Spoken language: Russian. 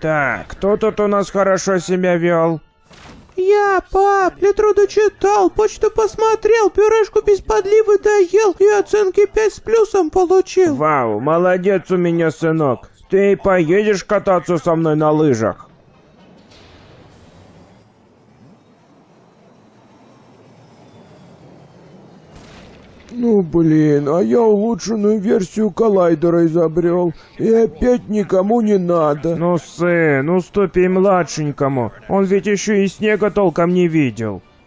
Так, кто тут у нас хорошо себя вел? Я, пап, литру дочитал, почту посмотрел, пюрешку без подливы доел и оценки 5 с плюсом получил. Вау, молодец у меня, сынок. Ты поедешь кататься со мной на лыжах? Ну блин, а я улучшенную версию коллайдера изобрел. И опять никому не надо. Ну, сын, уступи младшенькому. Он ведь еще и снега толком не видел.